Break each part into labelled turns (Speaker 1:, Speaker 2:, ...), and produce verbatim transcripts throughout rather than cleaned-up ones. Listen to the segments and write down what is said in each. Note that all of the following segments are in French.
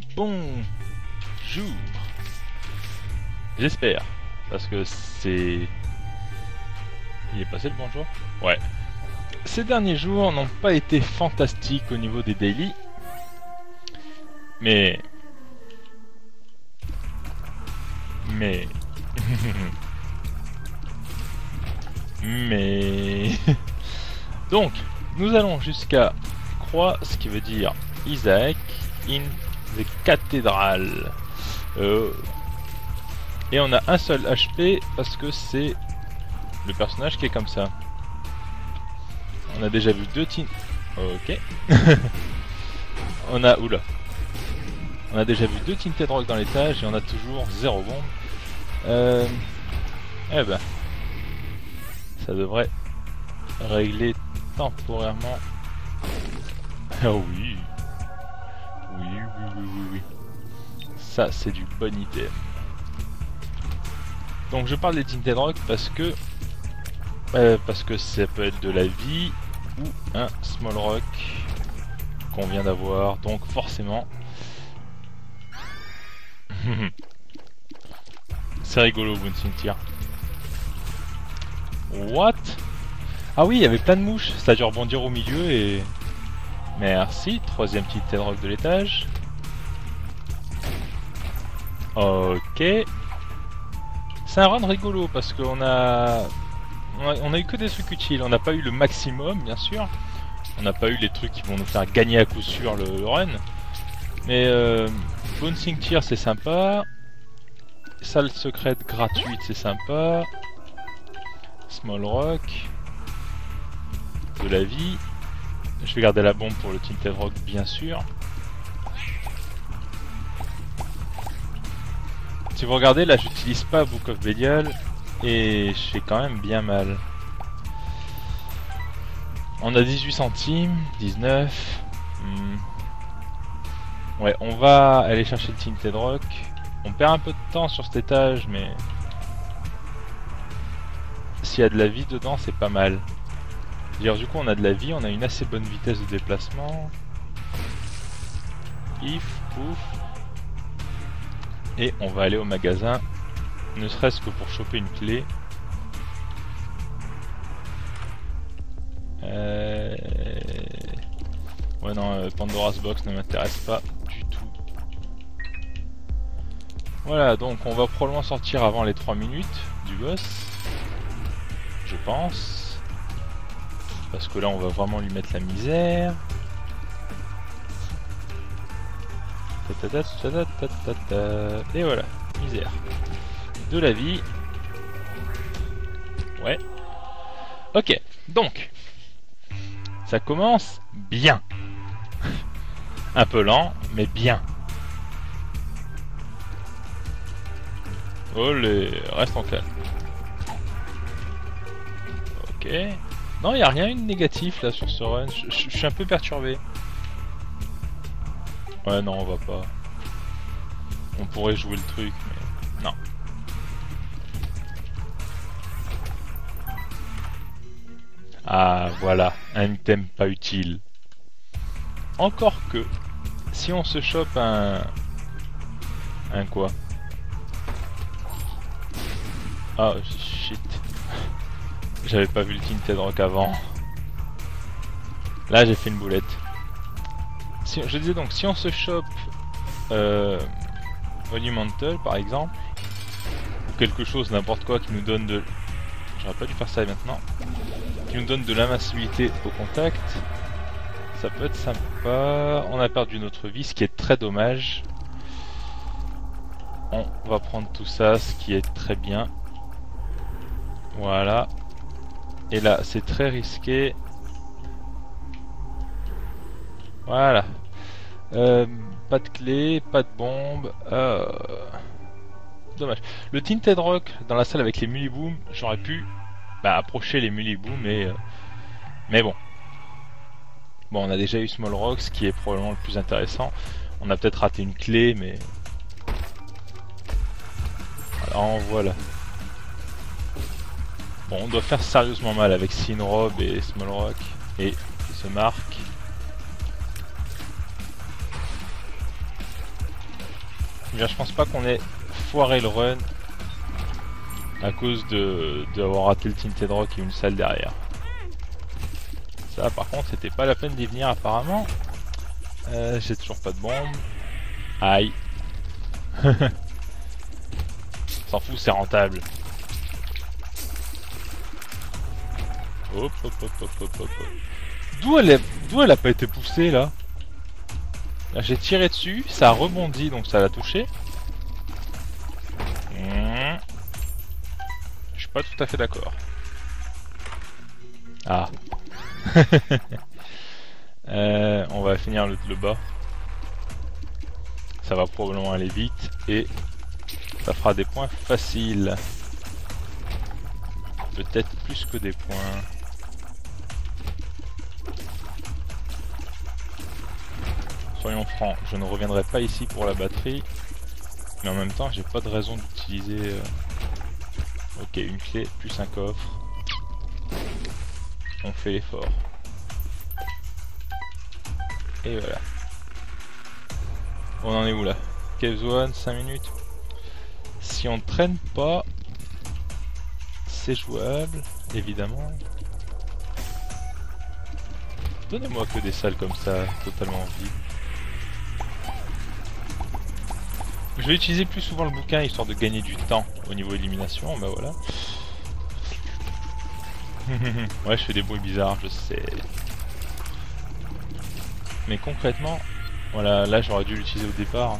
Speaker 1: Bonjour. J'espère. Parce que c'est... Il est passé le bonjour? Ouais. Ces derniers jours n'ont pas été fantastiques au niveau des daily. Mais... Mais... Mais... Donc, nous allons jusqu'à Croix, ce qui veut dire Isaac in the Cathedral. Euh... Et on a un seul H P parce que c'est le personnage qui est comme ça. On a déjà vu deux teams. Ok. On a... Oula. On a déjà vu deux Tinted Rock dans l'étage et on a toujours zéro bombe. Euh... Eh ben... Ça devrait régler temporairement. Oh oui. Oui, oui, oui, oui, oui. Ça, c'est du bon item. Donc je parle des Tinted Rock parce que... Euh, parce que ça peut être de la vie ou un Small Rock qu'on vient d'avoir. Donc forcément... C'est rigolo, Bouncing Tier. What? Ah oui, il y avait plein de mouches. Ça a dû rebondir au milieu et... Merci. Troisième petite Tinted Rock de l'étage. Ok. C'est un run rigolo parce qu'on a... On a... on a eu que des trucs utiles. On n'a pas eu le maximum, bien sûr. On n'a pas eu les trucs qui vont nous faire gagner à coup sûr le, le run. Mais euh... Bouncing Tier, c'est sympa. Salle secrète gratuite, c'est sympa. Small Rock. De la vie. Je vais garder la bombe pour le Tinted Rock, bien sûr. Si vous regardez, là, j'utilise pas Book of Belial. Et je fais quand même bien mal. On a dix-huit centimes. dix-neuf. Hmm. Ouais, on va aller chercher le Tinted Rock. On perd un peu de temps sur cet étage, mais... S'il y a de la vie dedans, c'est pas mal. D'ailleurs, du coup, on a de la vie, on a une assez bonne vitesse de déplacement. If, ouf. Et on va aller au magasin, ne serait-ce que pour choper une clé. Euh... Ouais, non, euh, Pandora's Box ne m'intéresse pas du tout. Voilà, donc on va probablement sortir avant les trois minutes du boss. Je pense. Parce que là, on va vraiment lui mettre la misère. Et voilà, misère. De la vie. Ouais. Ok, donc. Ça commence bien. Un peu lent, mais bien. Olé, reste en calme. Ok. Non, il n'y a rien de négatif là sur ce run. Je suis un peu perturbé. Ouais, non, on va pas. On pourrait jouer le truc, mais non. Ah, voilà, un item pas utile. Encore que, si on se chope un... Un quoi? Ah, shit. J'avais pas vu le Tinted Rock avant. Là, j'ai fait une boulette. Si, je disais donc, si on se chope euh, Monumental par exemple, ou quelque chose, n'importe quoi qui nous donne de... J'aurais pas dû faire ça maintenant. Qui nous donne de l'invincibilité au contact, ça peut être sympa. On a perdu notre vie, ce qui est très dommage. On va prendre tout ça, ce qui est très bien. Voilà. Et là, c'est très risqué. Voilà. Euh, pas de clé, pas de bombe. Euh... Dommage. Le Tinted Rock dans la salle avec les Mulliboom, j'aurais pu bah, approcher les Mulliboom, mais euh... mais bon. Bon, on a déjà eu Small Rock, ce qui est probablement le plus intéressant. On a peut-être raté une clé, mais alors voilà. Bon, on doit faire sérieusement mal avec Sinrob et Small Rock et ce marque. Bien, je pense pas qu'on ait foiré le run à cause de d'avoir raté le Tinted Rock et une salle derrière. Ça par contre c'était pas la peine d'y venir apparemment. Euh, J'ai toujours pas de bombe. Aïe. S'en fout, c'est rentable. Hop hop hop hop hop hop. D'où elle, est... D'où elle a pas été poussée là? Là j'ai tiré dessus, ça a rebondi donc ça l'a touché. Mmh. Je suis pas tout à fait d'accord. Ah. euh, on va finir le, le bas. Ça va probablement aller vite et ça fera des points faciles. Peut-être plus que des points. Soyons francs, je ne reviendrai pas ici pour la batterie. Mais en même temps, j'ai pas de raison d'utiliser... Euh... Ok, une clé, plus un coffre. On fait l'effort. Et voilà. On en est où là? Cave Zone, cinq minutes. Si on traîne pas, c'est jouable, évidemment. Donnez-moi que des salles comme ça, totalement vides. Je vais utiliser plus souvent le bouquin histoire de gagner du temps au niveau élimination, bah voilà. Ouais, je fais des bruits bizarres, je sais. Mais concrètement, voilà, là j'aurais dû l'utiliser au départ.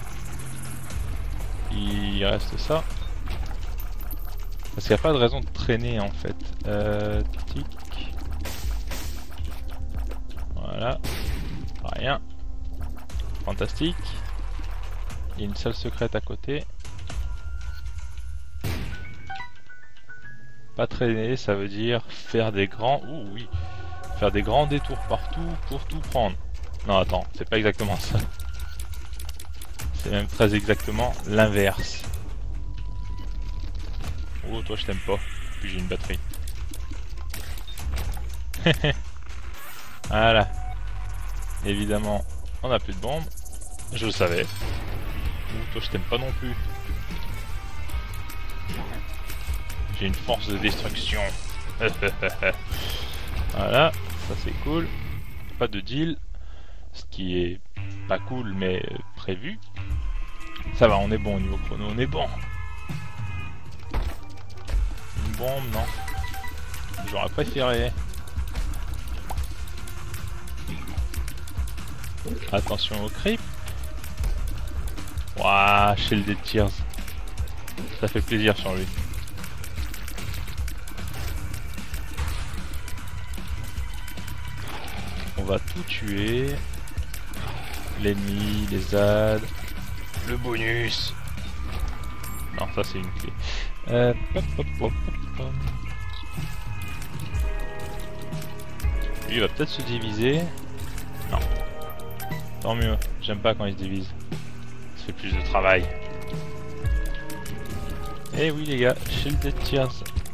Speaker 1: Il reste ça. Parce qu'il n'y a pas de raison de traîner en fait. Euh, tic. Voilà. Rien. Fantastique. Il y a une salle secrète à côté. Pas traîner, ça veut dire faire des grands... Ouh oui. Faire des grands détours partout pour tout prendre. Non attends, c'est pas exactement ça. C'est même très exactement l'inverse. Oh toi je t'aime pas. Puis j'ai une batterie. Voilà. Évidemment, on a plus de bombes. Je le savais. Oh toi je t'aime pas non plus. J'ai une force de destruction. Voilà, ça c'est cool. Pas de deal. Ce qui est pas cool mais prévu. Ça va, on est bon au niveau chrono, on est bon. Une bombe, non. J'aurais préféré. Attention au creep. Waouh, Shield des Tears. Ça fait plaisir sur lui. On va tout tuer. L'ennemi, les Z, le bonus. Non, ça c'est une clé. Euh, pop, pop, pop, pop, pop. Lui il va peut-être se diviser. Non. Tant mieux, j'aime pas quand il se divise. Ça fait plus de travail. Eh oui les gars, Shield des Tears.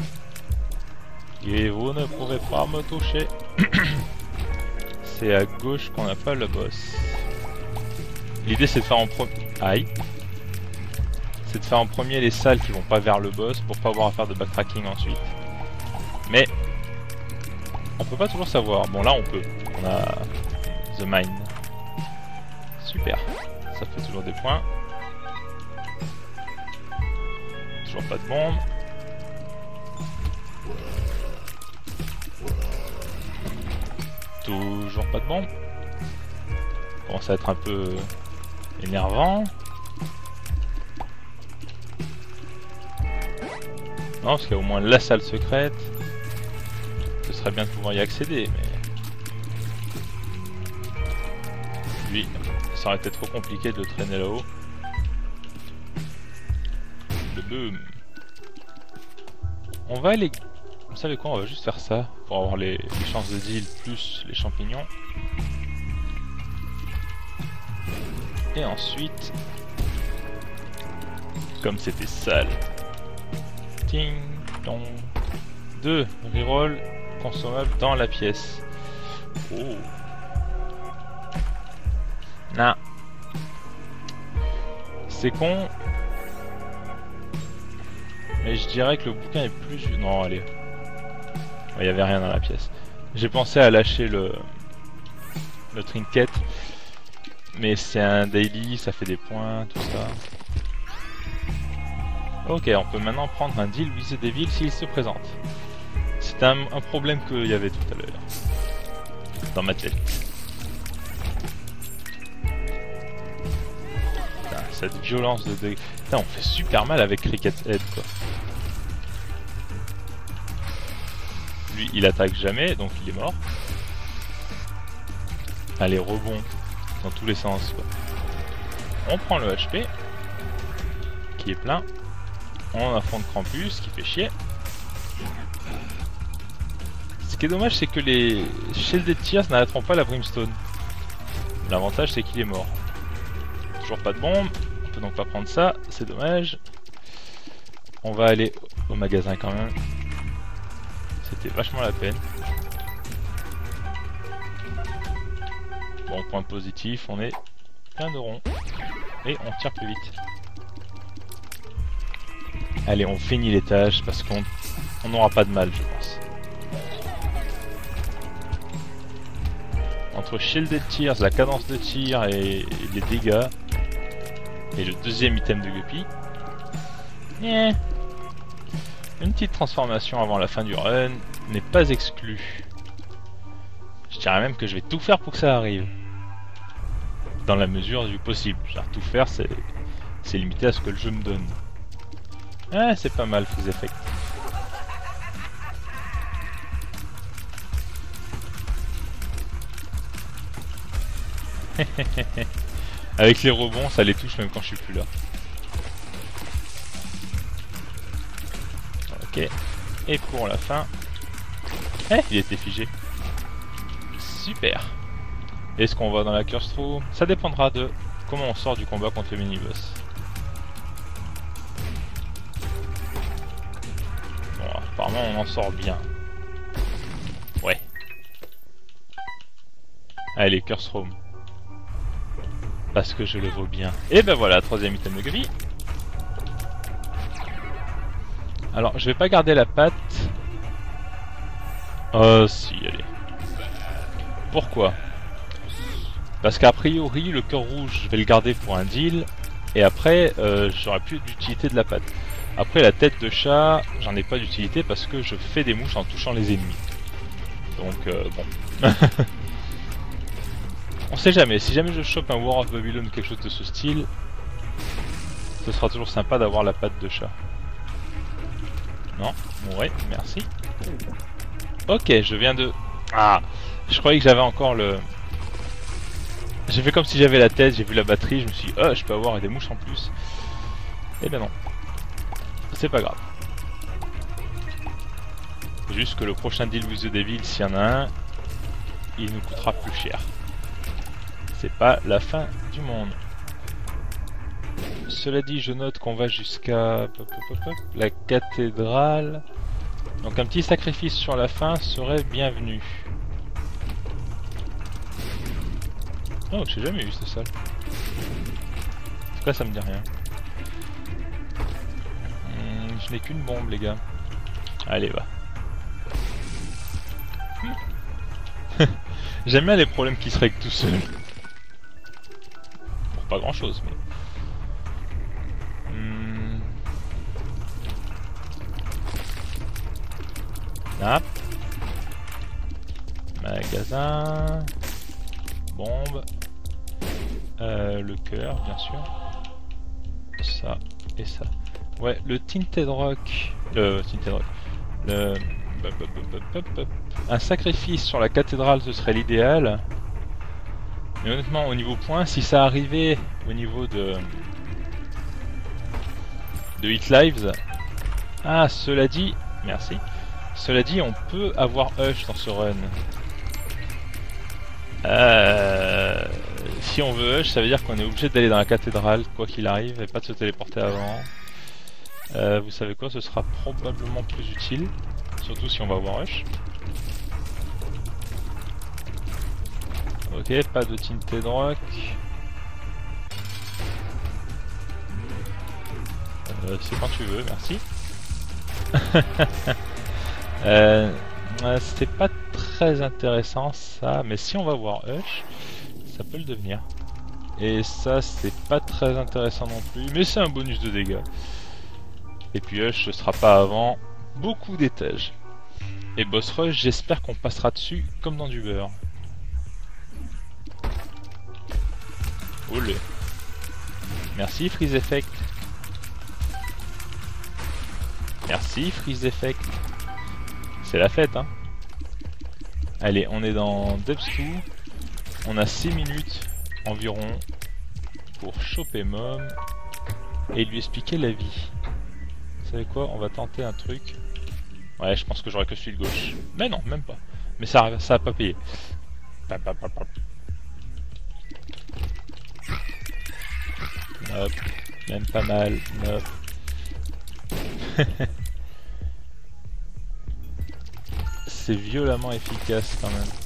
Speaker 1: Et vous ne pourrez pas me toucher. C'est à gauche qu'on n'a pas le boss. L'idée c'est de faire en premier... Aïe. C'est de faire en premier les salles qui vont pas vers le boss pour pas avoir à faire de backtracking ensuite. Mais... on peut pas toujours savoir. Bon là on peut. On a... The Mine. Super. Ça fait toujours des points. Toujours pas de bombe. Toujours pas de bombe. Commence à être un peu énervant. Non, parce qu'il y a au moins la salle secrète. Ce serait bien de pouvoir y accéder, mais... lui, ça aurait été trop compliqué de le traîner là-haut. Le boom. On va aller... Vous savez quoi, on va juste faire ça pour avoir les, les chances de deal plus les champignons. Et ensuite, comme c'était sale, ting dong, deux reroll consommables dans la pièce. Oh. Non. C'est con. Mais je dirais que le bouquin est plus... Non, allez. Il n'y avait rien dans la pièce. J'ai pensé à lâcher le... le trinket. Mais c'est un daily, ça fait des points, tout ça. Ok, on peut maintenant prendre un deal with the devil s'il se présente. C'est un, un problème qu'il y avait tout à l'heure. Dans ma tête. Putain, cette violence de dégâts. Putain, on fait super mal avec Cricket Head, quoi. Lui, il attaque jamais, donc il est mort. Allez, rebond dans tous les sens, quoi. On prend le H P qui est plein. On affronte Krampus qui fait chier. Ce qui est dommage, c'est que les Shielded Tears n'arrêteront pas la Brimstone. L'avantage, c'est qu'il est mort. Toujours pas de bombe, on peut donc pas prendre ça, c'est dommage. On va aller au magasin quand même. C'était vachement la peine. Bon, point positif, on est plein de ronds. Et on tire plus vite. Allez, on finit l'étage parce qu'on on n'aura pas de mal, je pense. Entre Shielded Tears, la cadence de tir et les dégâts, et le deuxième item de Guppy, yeah. Une petite transformation avant la fin du run n'est pas exclue. Je dirais même que je vais tout faire pour que ça arrive. Dans la mesure du possible. Genre, tout faire, c'est c'est limité à ce que le jeu me donne. Ah, c'est pas mal, Freeze Effect. Avec les rebonds, ça les touche même quand je suis plus là. Ok. Et pour la fin... Eh, il était figé. Super. Est-ce qu'on va dans la Curse Room? Ça dépendra de comment on sort du combat contre le mini-boss. Bon, apparemment on en sort bien. Ouais. Allez, Curse Room. Parce que je le vaux bien. Et ben voilà, troisième item de Guppy. Alors, je vais pas garder la patte. Oh si, allez. Pourquoi? Parce qu'a priori, le cœur rouge, je vais le garder pour un deal. Et après, euh, j'aurai plus d'utilité de la patte. Après, la tête de chat, j'en ai pas d'utilité parce que je fais des mouches en touchant les ennemis. Donc, euh, bon. On sait jamais, si jamais je chope un War of Babylon ou quelque chose de ce style, ce sera toujours sympa d'avoir la patte de chat. Non? Ouais, merci. Ok, je viens de... Ah! Je croyais que j'avais encore le... J'ai fait comme si j'avais la tête, j'ai vu la batterie, je me suis dit, oh, je peux avoir des mouches en plus. Eh ben non. C'est pas grave. Juste que le prochain deal with the devil, s'il y en a un, il nous coûtera plus cher. C'est pas la fin du monde. Cela dit, je note qu'on va jusqu'à la cathédrale. Donc un petit sacrifice sur la fin serait bienvenu. Oh, j'ai jamais vu cette salle. En tout cas, ça me dit rien. Hmm, je n'ai qu'une bombe, les gars. Allez, va. J'aime bien les problèmes qui se règlent tout seul. Pour pas grand chose, mais... Hmm. Ah. Magasin. Bombe. Euh, le cœur, bien sûr. Ça et ça. Ouais, le Tinted Rock. Le Tinted Rock. Le... Un sacrifice sur la cathédrale, ce serait l'idéal. Mais honnêtement, au niveau points, si ça arrivait au niveau de... de Hit Lives... Ah, cela dit... Merci. Cela dit, on peut avoir Hush dans ce run. Euh... Si on veut Hush, ça veut dire qu'on est obligé d'aller dans la cathédrale, quoi qu'il arrive, et pas de se téléporter avant. Euh, vous savez quoi, ce sera probablement plus utile. Surtout si on va avoir Hush. Ok, pas de Tinted Rock. Euh, c'est quand tu veux, merci. euh, euh, c'est pas très intéressant ça, mais si on va voir Hush, ça peut le devenir. Et ça c'est pas très intéressant non plus, mais c'est un bonus de dégâts. Et puis Hush ce sera pas avant beaucoup d'étages. Et Boss Rush, j'espère qu'on passera dessus comme dans du beurre. Olé. Merci Freeze Effect. Merci Freeze Effect. C'est la fête hein. Allez, on est dans Depths deux. On a six minutes environ pour choper Mom et lui expliquer la vie. Vous savez quoi? On va tenter un truc. Ouais, je pense que j'aurais que celui de gauche. Mais non, même pas. Mais ça, ça a pas payé. Hop. Même pas mal. Hop. C'est violemment efficace quand même.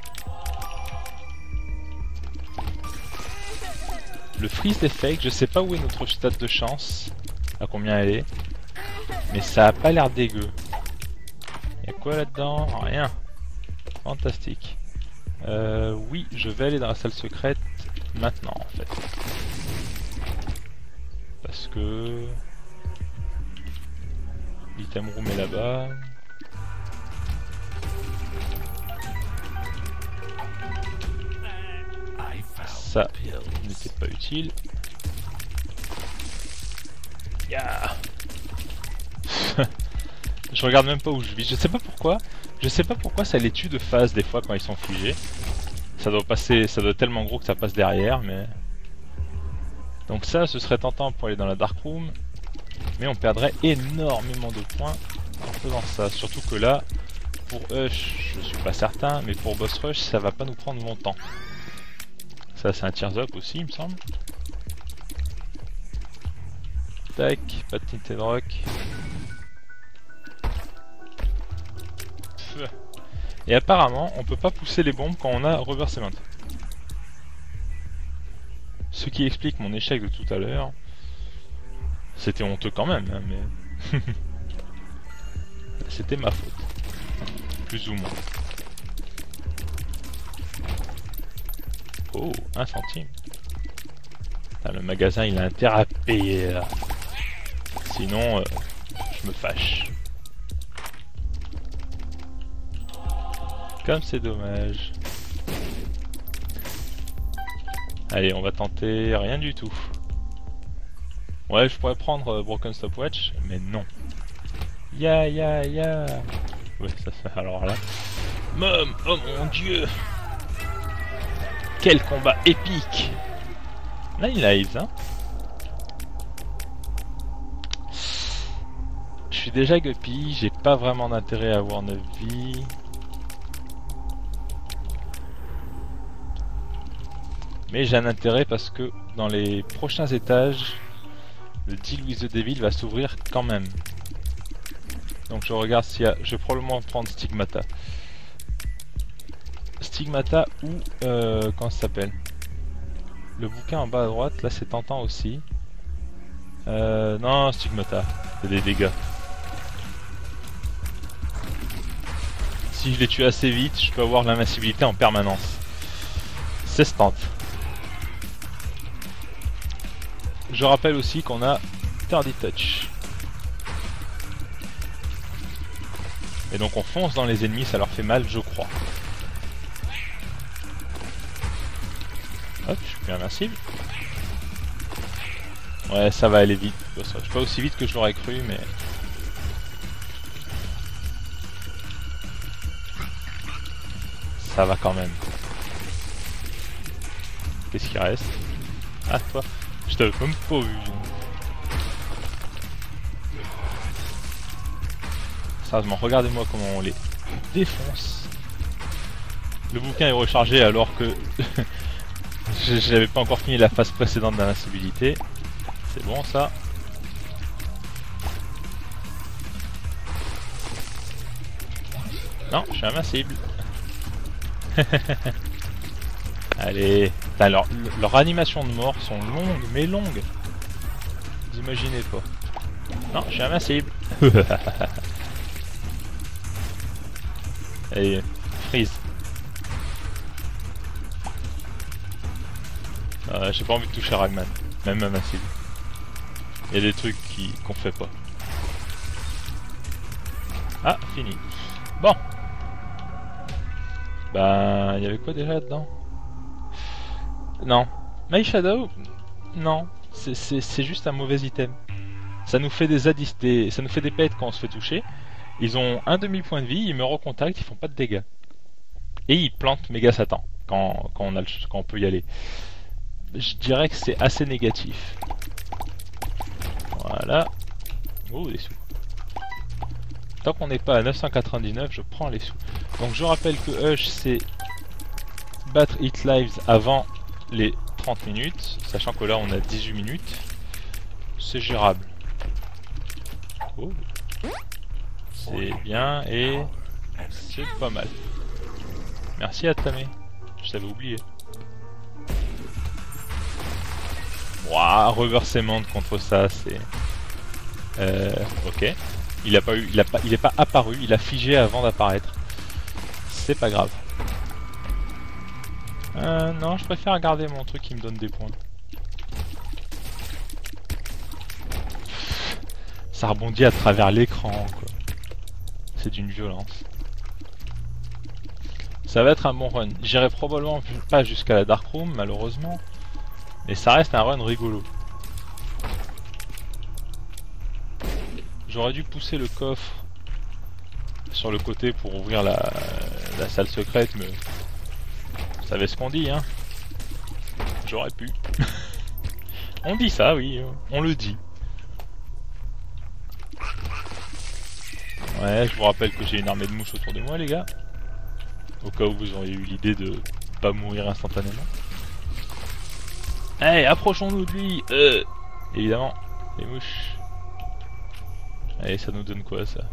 Speaker 1: Le freeze effect, je sais pas où est notre stade de chance, à combien elle est, mais ça a pas l'air dégueu. Y'a quoi là-dedans? Rien. Fantastique. Euh, oui, je vais aller dans la salle secrète maintenant en fait. Parce que... l'item room est là-bas. Ça n'était pas utile. Yeah. Je regarde même pas où je vis. Je sais pas pourquoi. Je sais pas pourquoi ça les tue de face des fois quand ils sont figés. Ça doit passer. Ça doit être tellement gros que ça passe derrière, mais. Donc ça, ce serait tentant pour aller dans la Dark Room. Mais on perdrait énormément de points en faisant ça. Surtout que là, pour Hush, je suis pas certain, mais pour Boss Rush, ça va pas nous prendre longtemps. Ça c'est un Tears Up aussi il me semble. Tac, pas de Tinted Rock. Et apparemment on peut pas pousser les bombes quand on a Reversement. Ce qui explique mon échec de tout à l'heure. C'était honteux quand même, hein, mais... c'était ma faute. Plus ou moins. Oh, un centime. Putain, le magasin il a intérêt à payer là. Sinon, euh, je me fâche. Comme c'est dommage. Allez, on va tenter rien du tout. Ouais, je pourrais prendre euh, Broken Stopwatch, mais non. Ya ya ya. Ouais, ça fait alors là. Mom, oh mon dieu. Quel combat épique! Nine lives, hein? Je suis déjà guppy, j'ai pas vraiment d'intérêt à avoir neuf vies. Mais j'ai un intérêt parce que dans les prochains étages, le deal with the devil va s'ouvrir quand même. Donc je regarde s'il y a... Je vais probablement prendre Stigmata. Stigmata ou euh, comment ça s'appelle? Le bouquin en bas à droite, là c'est tentant aussi. Euh, non, Stigmata, c'est des dégâts. Si je les tue assez vite, je peux avoir l'invincibilité en permanence. C'est tente. Je rappelle aussi qu'on a Tardy Touch. Et donc on fonce dans les ennemis, ça leur fait mal, je crois. Hop, je suis plus invincible. Ouais, ça va aller vite. Pas aussi vite que je l'aurais cru, mais... ça va quand même. Qu'est-ce qui reste? Ah, toi. Je t'avais même pas vu. Sérieusement, regardez-moi comment on les défonce. Le bouquin est rechargé alors que... je n'avais pas encore fini la phase précédente d'invincibilité. C'est bon ça. Non, je suis invincible. Allez. Putain, leur, leur animation de mort sont longues, mais longues. Vous imaginez pas. Non, je suis invincible. Allez, freeze. Euh, J'ai pas envie de toucher Ragman, même invincible. Il y a des trucs qui qu'on fait pas. Ah, fini. Bon. Ben, il y avait quoi déjà là-dedans? Non. My Shadow? Non. C'est juste un mauvais item. Ça nous fait des addis, des, ça nous fait des pets quand on se fait toucher. Ils ont un demi point de vie, ils me recontactent, ils font pas de dégâts. Et ils plantent méga Satan quand, quand, on a le, quand on peut y aller. Je dirais que c'est assez négatif. Voilà. Oh, les sous. Tant qu'on n'est pas à neuf cent quatre-vingt-dix-neuf, je prends les sous. Donc je rappelle que Hush, c'est battre Hit Lives avant les trente minutes, sachant que là on a dix-huit minutes. C'est gérable. Oh. C'est bien et c'est pas mal. Merci Atame. Je t'avais oublié. Ouah, reversement contre ça, c'est... Euh... Ok. Il a pas eu, il a pas, il est pas apparu, il a figé avant d'apparaître. C'est pas grave. Euh, non, je préfère garder mon truc qui me donne des points. Ça rebondit à travers l'écran, quoi. C'est d'une violence. Ça va être un bon run. J'irai probablement pas jusqu'à la Dark Room, malheureusement. Mais ça reste un run rigolo. J'aurais dû pousser le coffre sur le côté pour ouvrir la, la salle secrète, mais vous savez ce qu'on dit, hein. J'aurais pu. On dit ça, oui, on le dit. Ouais, je vous rappelle que j'ai une armée de mouches autour de moi, les gars. Au cas où vous auriez eu l'idée de pas mourir instantanément. Hey, approchons-nous de lui. euh, Évidemment, les mouches. Allez, ça nous donne quoi, ça?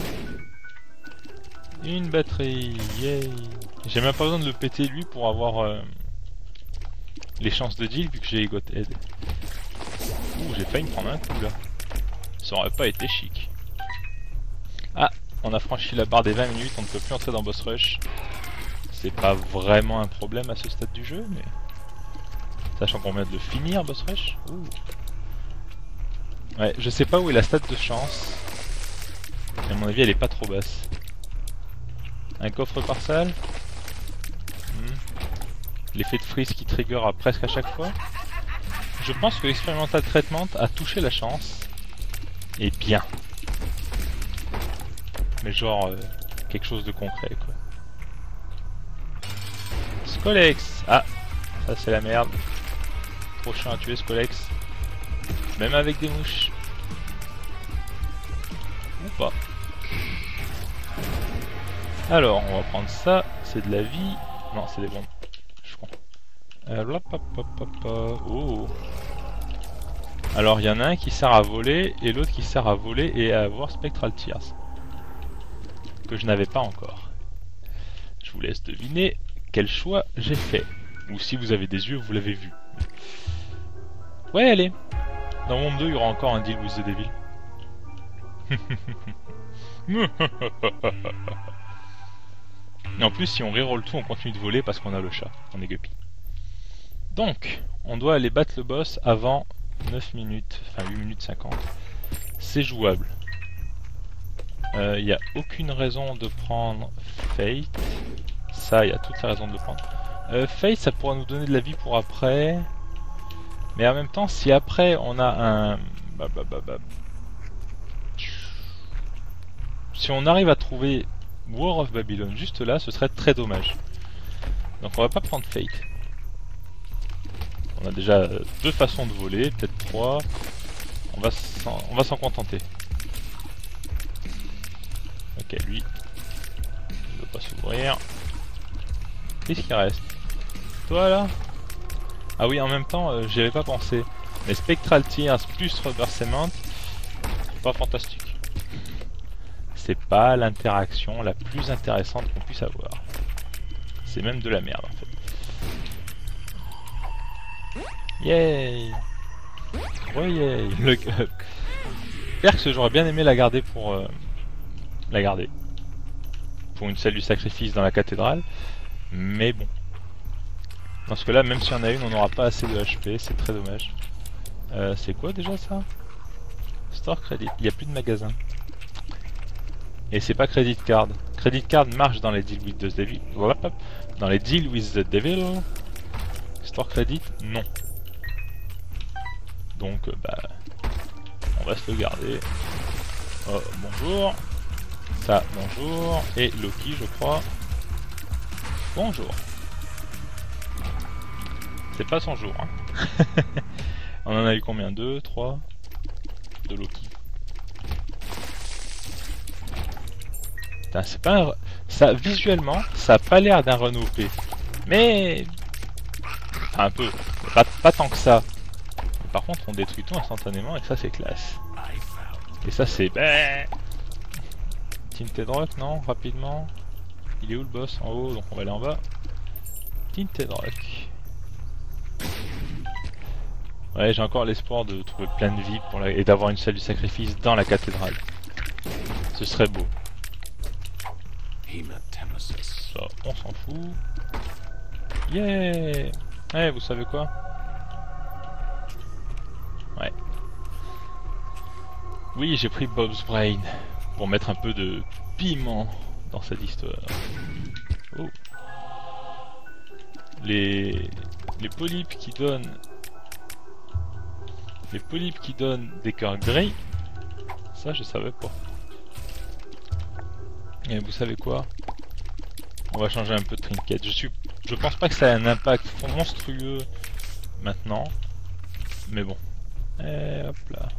Speaker 1: Une batterie, yay. J'ai même pas besoin de le péter lui pour avoir euh, les chances de deal vu que j'ai Got Head. Ouh, j'ai failli me prendre un coup là. Ça aurait pas été chic. Ah, on a franchi la barre des vingt minutes, on ne peut plus entrer dans Boss Rush. C'est pas vraiment un problème à ce stade du jeu, mais... Sachant qu'on vient de le finir, Boss Rush. Ouh. Ouais, je sais pas où est la stat de chance. Mais à mon avis, elle est pas trop basse. Un coffre par salle. Hmm. L'effet de freeze qui trigger à presque à chaque fois. Je pense que l'expérimental treatment a touché la chance. Et bien. Mais genre, euh, quelque chose de concret, quoi. Scolex. Ah, ça c'est la merde. Trop chiant à tuer, Scolex. Même avec des mouches. Ou pas. Alors, on va prendre ça. C'est de la vie. Non, c'est des bombes. Je crois. Euh, oh. Alors, il y en a un qui sert à voler et l'autre qui sert à voler et à avoir Spectral Tears. Que je n'avais pas encore. Je vous laisse deviner quel choix j'ai fait. Ou si vous avez des yeux, vous l'avez vu. Ouais, allez. Dans Monde deux, il y aura encore un deal with the devil. Et en plus, si on reroll tout, on continue de voler parce qu'on a le chat. On est guppy. Donc, on doit aller battre le boss avant neuf minutes. Enfin, huit minutes cinquante. C'est jouable. Il euh, n'y a aucune raison de prendre Fate. Ça, il y a toutes les raisons de le prendre. Euh, Fate, ça pourra nous donner de la vie pour après. Mais en même temps, si après on a un... Bah, bah, bah, bah. Si on arrive à trouver War of Babylon juste là, ce serait très dommage. Donc on va pas prendre Fate. On a déjà deux façons de voler, peut-être trois. On va s'en, on va s'en contenter. Ok, lui, il ne veut pas s'ouvrir. Qu'est-ce qui reste? Toi là? Ah oui, en même temps, euh, j'y avais pas pensé. Mais Spectral Tears plus Reversement, c'est pas fantastique. C'est pas l'interaction la plus intéressante qu'on puisse avoir. C'est même de la merde en fait. Yay! Ouais, yay! Le... Perks, j'aurais bien aimé la garder pour... Euh, la garder. Pour une salle du sacrifice dans la cathédrale. Mais bon. Parce que là, même si on a une, on n'aura pas assez de H P, c'est très dommage. Euh, c'est quoi déjà ça? Store Credit, il n'y a plus de magasin. Et c'est pas Credit Card. Credit Card marche dans les deals with the devil. Dans les deals with the devil. Store Credit, non. Donc, bah... on va se le garder. Oh, bonjour. Ça, bonjour. Et Loki, je crois. Bonjour. C'est pas son jour, hein. On en a eu combien? Deux, trois de Loki. Putain, c'est pas un... ça, visuellement, ça a pas l'air d'un run O P. Mais... enfin, un peu. Pas, pas tant que ça. Mais par contre, on détruit tout instantanément et ça, c'est classe. Et ça, c'est... bah... Tinted Rock, non? Rapidement. Il est où le boss? En haut, donc on va aller en bas. Tinted Rock. Ouais, j'ai encore l'espoir de trouver plein de vie pour la... et d'avoir une salle du sacrifice dans la cathédrale. Ce serait beau. Ça, on s'en fout. Yeah! Eh, vous savez quoi? Ouais. Oui, j'ai pris Bob's Brain pour mettre un peu de piment dans cette histoire. Oh. Les... les polypes qui donnent... Les polypes qui donnent des cœurs gris, ça je savais pas. Et vous savez quoi? On va changer un peu de trinket. Je suis, je pense pas que ça ait un impact monstrueux maintenant, mais bon. Et hop là.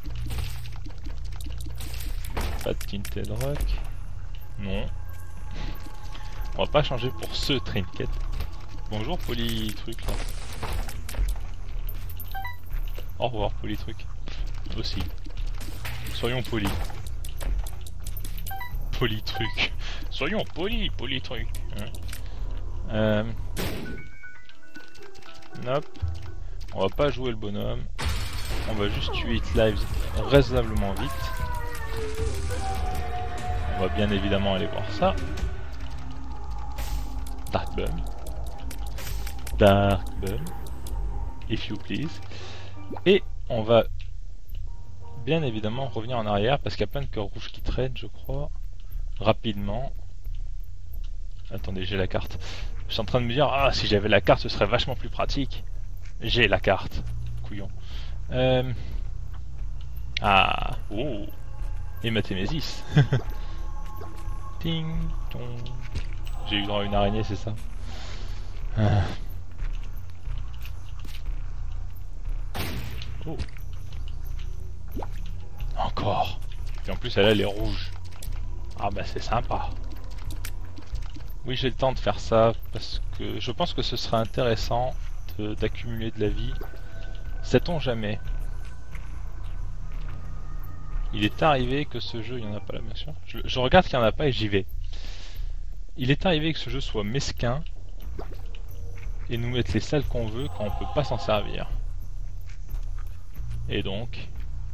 Speaker 1: Pas de Tinted Rock. Non. On va pas changer pour ce trinket. Bonjour Polytruc là. Au revoir Polytruc. Aussi. Soyons polis. Polytruc. Soyons polis, Polytruc. Hein. Euh... Nope. On va pas jouer le bonhomme. On va juste tuer It Lives raisonnablement vite. On va bien évidemment aller voir ça. Dark Bum. Dark Bum. If you please. Et on va bien évidemment revenir en arrière parce qu'il y a plein de cœurs rouges qui traînent, je crois. Rapidement. Attendez, j'ai la carte. Je suis en train de me dire, ah, si j'avais la carte, ce serait vachement plus pratique. J'ai la carte. Couillon. Euh... Ah. Oh. Et Mathémésis. Ting, tong. J'ai eu droit à une araignée, c'est ça. Ah. Oh. Encore. Et en plus, elle, elle est rouge. Ah bah c'est sympa. Oui, j'ai le temps de faire ça parce que je pense que ce serait intéressant d'accumuler de, de la vie. Sait-on jamais? Il est arrivé que ce jeu, il n'y en a pas là bien sûr. Je, je regarde qu'il n'y en a pas et j'y vais. Il est arrivé que ce jeu soit mesquin et nous mettre les salles qu'on veut quand on peut pas s'en servir. Et donc...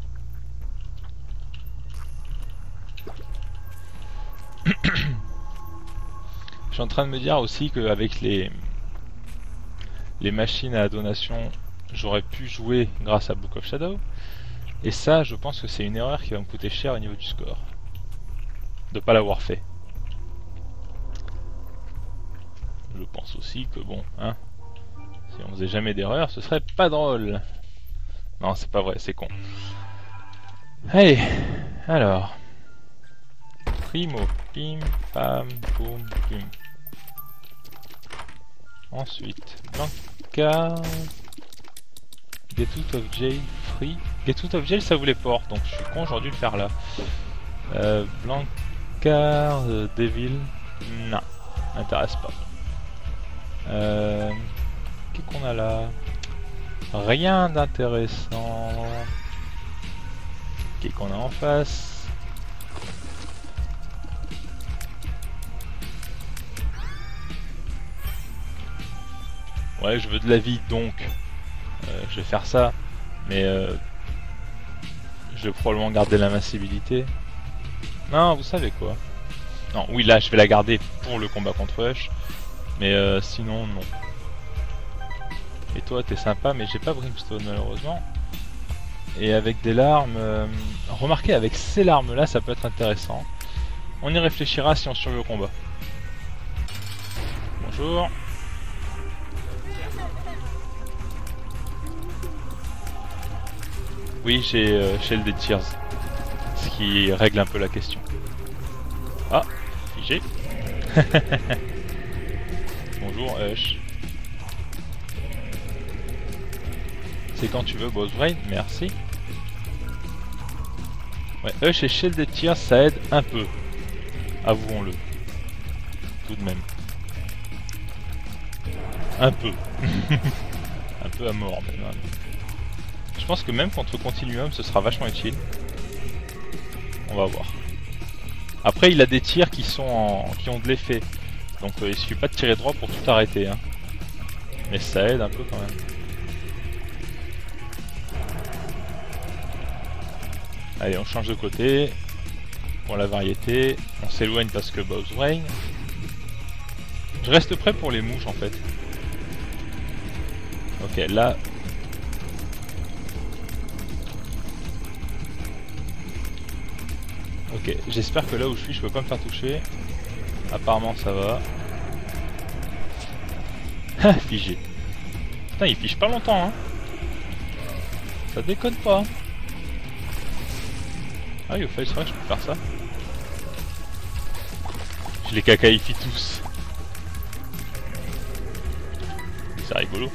Speaker 1: je suis en train de me dire aussi qu'avec les... les machines à donation, j'aurais pu jouer grâce à Book of Shadow. Et ça, je pense que c'est une erreur qui va me coûter cher au niveau du score. De pas l'avoir fait. Je pense aussi que bon, hein, si on faisait jamais d'erreur, ce serait pas drôle. Non, c'est pas vrai, c'est con. Allez, alors. Primo, pim, pam, poum, pum. Ensuite, Blanca. Get out of jail free. Get out of jail, ça vous les porte, donc je suis con, j'aurais dû le faire là. Euh, Blanca, euh, Devil. Non, m'intéresse pas. Euh, Qu'est-ce qu'on a là? Rien d'intéressant. Qu'est-ce qu'on a en face? Ouais, je veux de la vie, donc euh, je vais faire ça. Mais euh, Je vais probablement garder l'invincibilité. Non, vous savez quoi. Non, oui, là, je vais la garder pour le combat contre Hush. Mais euh, sinon, non. Et toi, t'es sympa, mais j'ai pas Brimstone, malheureusement. Et avec des larmes... Euh... Remarquez, avec ces larmes-là, ça peut être intéressant. On y réfléchira si on survit au combat. Bonjour. Oui, j'ai euh, Shell des Tears. Ce qui règle un peu la question. Ah, figé. Bonjour, Hush. C'est quand tu veux, Bosbrain, merci. Ouais, Hush et Shell des Tears, ça aide un peu. Avouons-le. Tout de même. Un peu. Un peu à mort, même. Je pense que même contre Continuum, ce sera vachement utile. On va voir. Après, il a des tirs qui sont en... qui ont de l'effet. Donc euh, il suffit pas de tirer droit pour tout arrêter. Hein. Mais ça aide un peu quand même. Allez, on change de côté. Pour la variété. On s'éloigne parce que Bob's Brain. Je reste prêt pour les mouches en fait. Ok, là... Ok, j'espère que là où je suis, je peux pas me faire toucher. Apparemment ça va. Ah, figé. Putain, il fige pas longtemps, hein. Ça déconne pas. Ah oui, au fait, c'est vrai que je peux faire ça. Je les cacaïfie tous. C'est rigolo.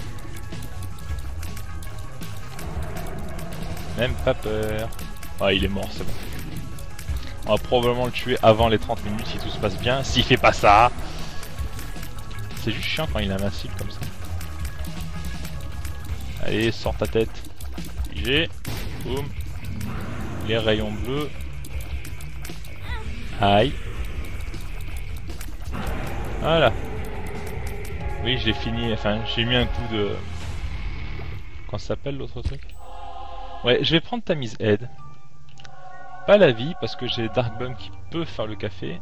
Speaker 1: Même pas peur. Ah, il est mort, c'est bon. On va probablement le tuer avant les trente minutes si tout se passe bien. S'il fait pas ça, c'est juste chiant quand il est invincible comme ça. Allez, sors ta tête. Figé. Boum. Les rayons bleus. Aïe. Voilà. Oui, j'ai fini. Enfin, j'ai mis un coup de... Comment ça s'appelle l'autre truc? Ouais, je vais prendre ta mise aide. Pas la vie, parce que j'ai Darkbum qui peut faire le café.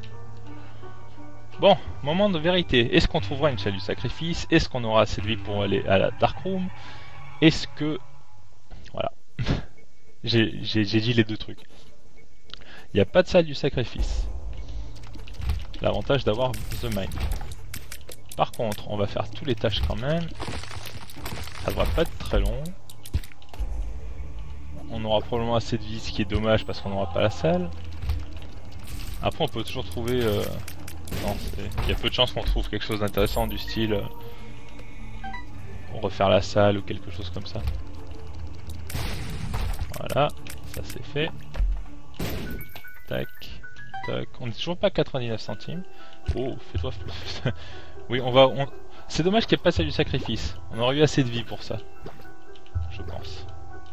Speaker 1: Bon, moment de vérité. Est-ce qu'on trouvera une salle du sacrifice? Est-ce qu'on aura assez de vie pour aller à la Darkroom? Est-ce que... Voilà. J'ai dit les deux trucs. Il n'y a pas de salle du sacrifice. L'avantage d'avoir The Mind. Par contre, on va faire tous les tâches quand même. Ça devrait pas être très long. On aura probablement assez de vie, ce qui est dommage parce qu'on n'aura pas la salle. Après, on peut toujours trouver... Euh... Non, il y a peu de chances qu'on trouve quelque chose d'intéressant du style... Euh... refaire la salle ou quelque chose comme ça. Voilà, ça c'est fait. Tac, tac. On n'est toujours pas à quatre-vingt-dix-neuf centimes. Oh, fais-toi... oui, on va... On... C'est dommage qu'il n'y ait pas ça du sacrifice. On aurait eu assez de vie pour ça. Je pense.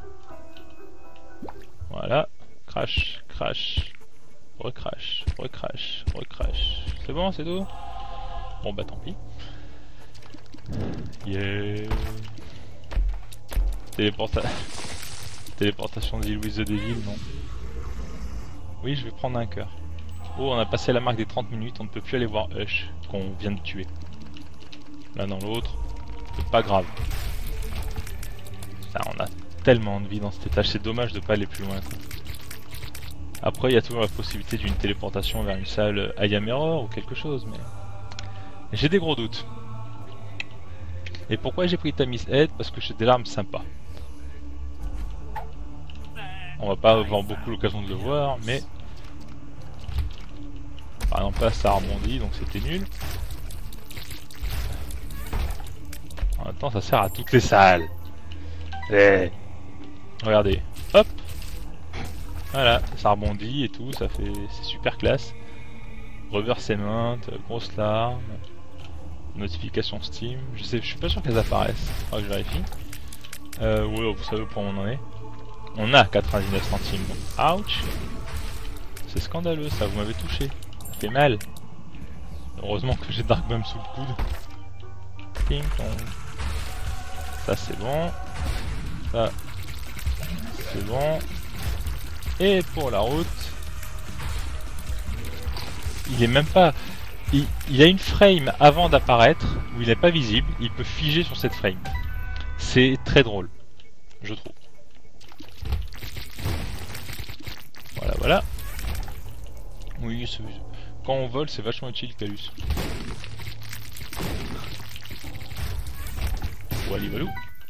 Speaker 1: Voilà. Crash, crash. Recrash, recrash, recrash. C'est bon, c'est tout? Bon bah tant pis. Yeah. Téléporta... Téléportation de l'île with the Devil, non. Oui, je vais prendre un cœur. Oh, on a passé la marque des trente minutes, on ne peut plus aller voir Hush, qu'on vient de tuer. L'un dans l'autre, c'est pas grave. Ça, on a tellement de vie dans cet étage, c'est dommage de pas aller plus loin. Quoi. Après, il y a toujours la possibilité d'une téléportation vers une salle I Am Error ou quelque chose, mais... J'ai des gros doutes. Et pourquoi j'ai pris Tamis Head? Parce que j'ai des larmes sympas. On va pas avoir beaucoup l'occasion de le voir, mais... Par exemple là, ça a rebondi, donc c'était nul. En même temps, ça sert à toutes les salles. Eh. Regardez, hop. Voilà, ça rebondit et tout, ça fait... c'est super classe. Reversement, grosse larme. Notification Steam, je sais, je suis pas sûr qu'elles apparaissent, faudra que je vérifie. Euh, ouais, vous savez où on en est. On a quatre-vingt-dix-neuf centimes, donc ouch. C'est scandaleux ça, vous m'avez touché. Ça fait mal. Heureusement que j'ai Darkbum sous le coude. Ping pong. Ça c'est bon. Ça, C'est bon. Et pour la route, il est même pas... Il, il a une frame avant d'apparaître, où il n'est pas visible, il peut figer sur cette frame. C'est très drôle, je trouve. Voilà, voilà. Oui, quand on vole, c'est vachement utile, Calus. Wally walou.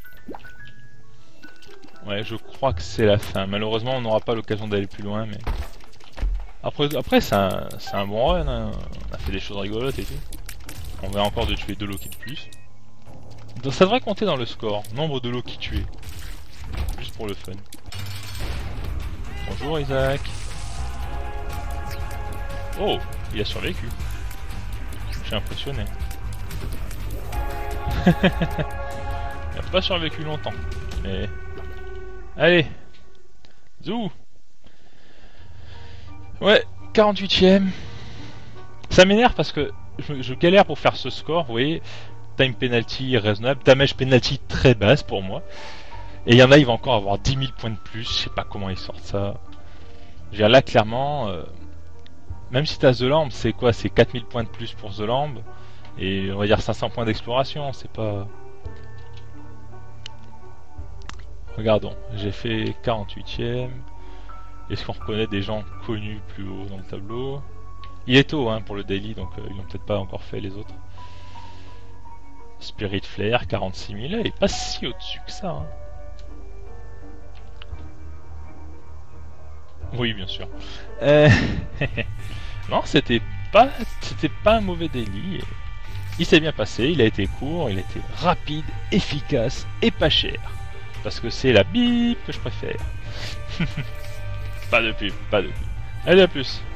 Speaker 1: Ouais, je crois que c'est la fin. Malheureusement, on n'aura pas l'occasion d'aller plus loin, mais... Après, après c'est un, un bon run, hein. On a fait des choses rigolotes et tout. On va encore de tuer deux Loki de plus. Donc, ça devrait compter dans le score, nombre de Loki tués. Juste pour le fun. Bonjour Isaac. Oh, il a survécu. Je suis impressionné. Il n'a pas survécu longtemps, mais... Allez, zou. Ouais, quarante-huitième. Ça m'énerve parce que je, je galère pour faire ce score, vous voyez. Time penalty raisonnable, damage penalty très basse pour moi. Et il y en a, il va encore avoir dix mille points de plus, je sais pas comment ils sortent ça. Je veux dire, là, clairement, euh, même si t'as The Lamb, c'est quoi? C'est quatre mille points de plus pour The Lamb. Et on va dire cinq cents points d'exploration, c'est pas... Regardons, j'ai fait quarante-huitième. Est-ce qu'on reconnaît des gens connus plus haut dans le tableau? Il est tôt hein, pour le daily, donc euh, ils l'ont peut-être pas encore fait les autres. Spirit Flare, quarante-six mille, il est pas si au-dessus que ça. Hein. Oui, bien sûr. Euh... non, c'était pas, c'était pas un mauvais daily. Il s'est bien passé, il a été court, il a été rapide, efficace et pas cher. Parce que c'est la bip que je préfère. Pas de pub, pas de pub. Allez, à plus.